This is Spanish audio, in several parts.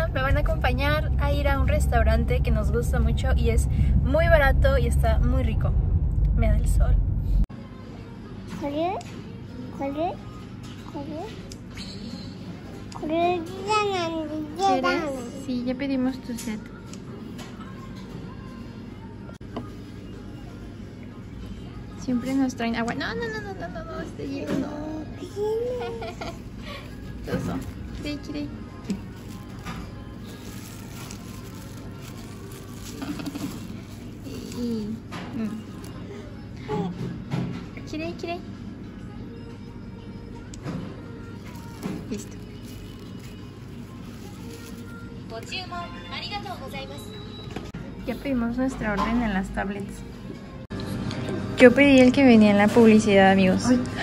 me van a acompañar a ir a un restaurante que nos gusta mucho y es muy barato y está muy rico. Me da el sol. ¿Quieres? Sí, ya pedimos tu set. Siempre nos traen agua. No, este hielo no. Eso. Quiere. Quiere. Listo. Ya pedimos nuestra orden en las tablets. Yo pedí el que venía en la publicidad, amigos.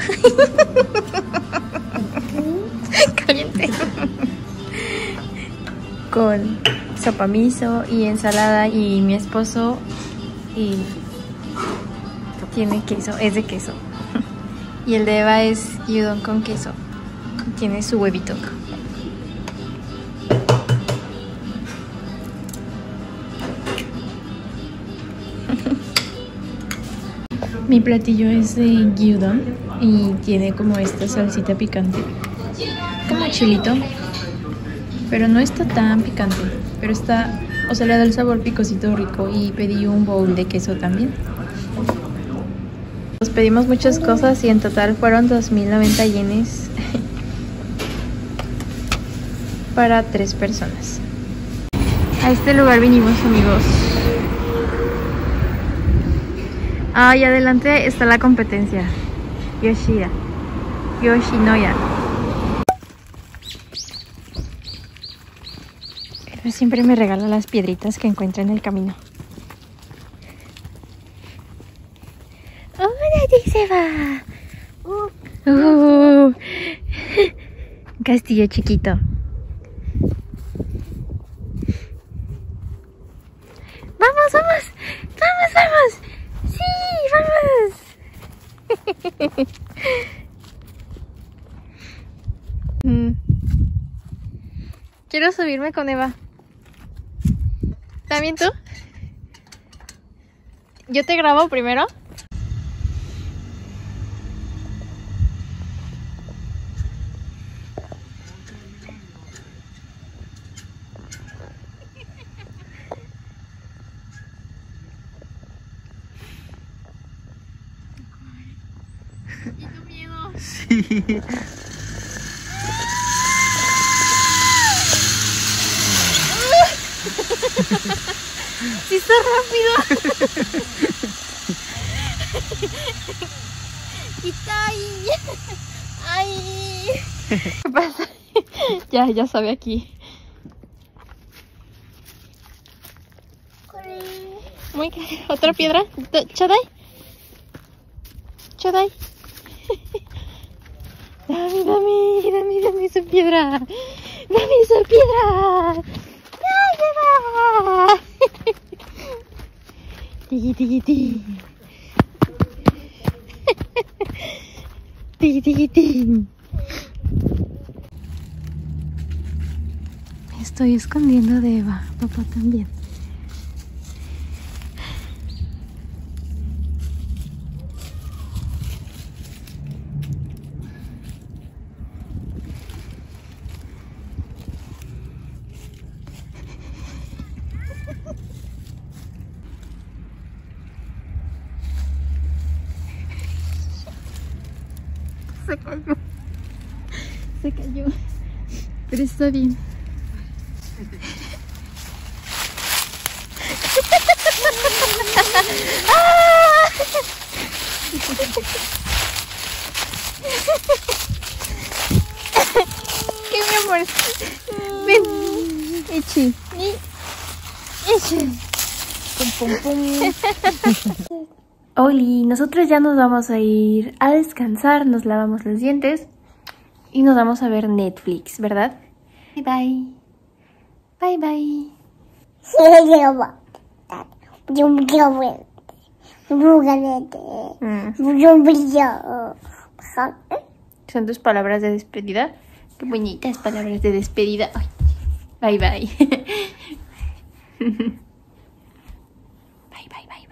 Caliente. Con sopa miso y ensalada, y mi esposo y tiene queso, es de queso. Y el de Eva es gyudon con queso. Tiene su huevito. Mi platillo es de gyudon y tiene como esta salsita picante, como chilito, pero no está tan picante, pero está, o sea, le da el sabor picosito rico. Y pedí un bowl de queso también. Nos pedimos muchas cosas y en total fueron 2090 yenes para 3 personas. A este lugar vinimos, amigos. Y adelante está la competencia. Yoshinoya. Eva siempre me regala las piedritas que encuentra en el camino. ¡Hola, dice va! Un castillo chiquito. ¡Vamos! ¡Sí, vamos! Quiero subirme con Eva. ¿También tú? ¿Yo te grabo primero? Tengo miedo. Sí. ¡Sí está rápido! ¡Ay! ¿Qué pasa? Ya sabe aquí. Muy caro. ¿Otra piedra? ¿Chodai? Dame esa piedra. Dame esa piedra. ¡Ay, Tiki. Estoy escondiendo de Eva, papá también. Se cayó, pero está bien. ¿Qué, mi amor? Ven. Ichi. Oli, nosotros ya nos vamos a ir a descansar, nos lavamos los dientes y nos vamos a ver Netflix, ¿verdad? Bye. ¿Son tus palabras de despedida? Qué bonitas palabras de despedida. Ay. Bye, bye. Bye, bye, bye.